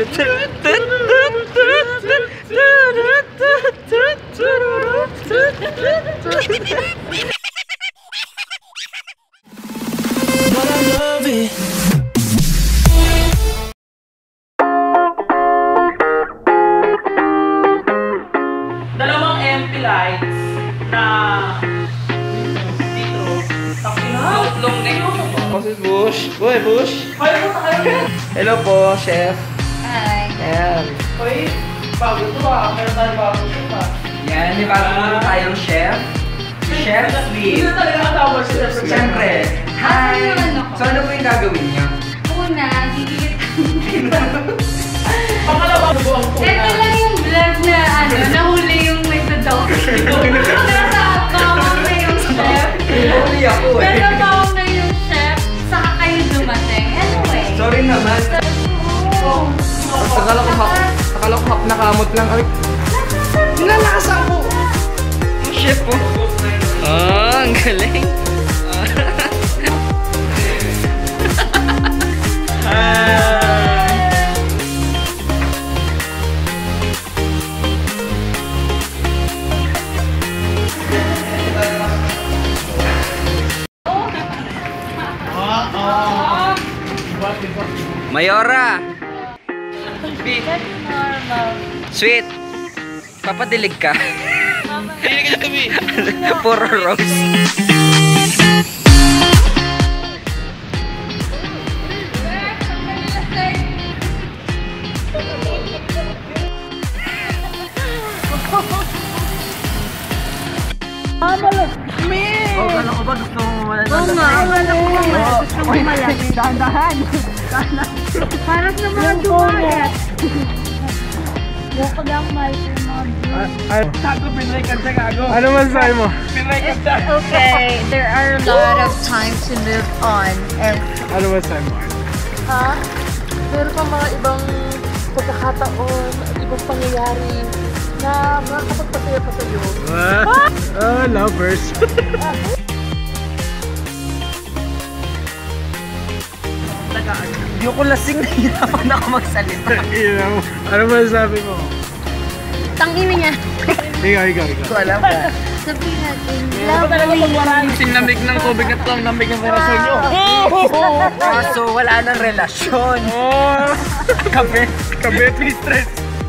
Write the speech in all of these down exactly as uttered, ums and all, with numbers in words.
Dalawang M P lights na dito. Tapos long neck. Boss Bush. Boy, Bush. Hello po, chef. Hi. Ayan. Hoy, bago ito ah. Meron tayo bago ito ah. Yan, di bago muna tayong chef. Chef Sweet. Hindi talaga katawag si Chef Sweet. Siyempre. Hi! So ano po yung gagawin niyo? Una, gigigit. Pangalawa ko ang tuna. Ito lang yung vlog na ano, nahuli yung methodog. Nasa account na yung chef. Nahuli ako eh. Nasa account na yung chef, saka kayo dumating. Anyway. Sorry naman. Oh. Akala ko hap, akala ko hap nakamot lang. Ay, nalakas ako! Yung chef po. Oh, ang galing. Mayora! Sweet! Papadilig ka. Dilig ka na kami. Puro rose. Oh, gano'n ko ba? Gusto mo malalaman? Oo nga, wala ko naman. Gusto mo malaki. Dahan-dahan. Parang sa mga dumagat. Bukod ang mahal sa mga views. Gago, pinray ka siya, gago. Ano masasabi mo? Pinray ka siya. Okay, there are a lot of time to move on. And, Ano masasabi mo? Ha? Meron pa mga ibang pagkakataon at ibang pangyayari na makakapagpasaya pa sa'yo. What? Oh, lovers. Hindi ako lasing, nahihirapan ako magsalita. Ano masasabi mo? tangina niya. Ikaw, ikaw, ikaw. Ko alam ka. Sabihin natin, Ano talaga lovely. pag marami sinamig ng tubig at ang lamig ng relasyon nyo? Kaso wala nang relasyon. Kabe, kabe, please stress.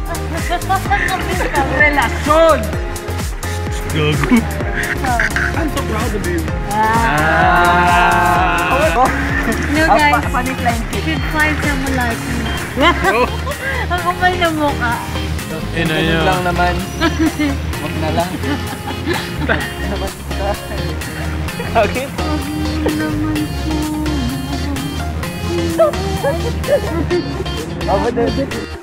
Relasyon! Gago. I'm so proud of you. Ah. No guys, Funny client you should find someone like me. Ang kapal na mukha. Ina Ganun niya. lang naman. Huwag na lang. Okay. Naman po. Over there.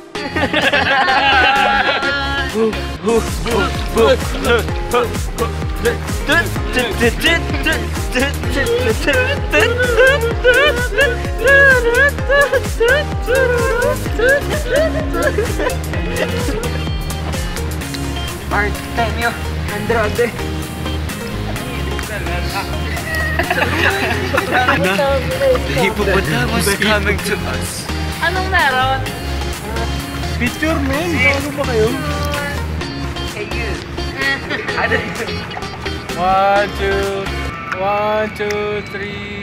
Artemio Andrade. The hippopotamus coming to us. Anong meron? Picture, man. Ano ba kayo? Hey you. One, two, one, two, three.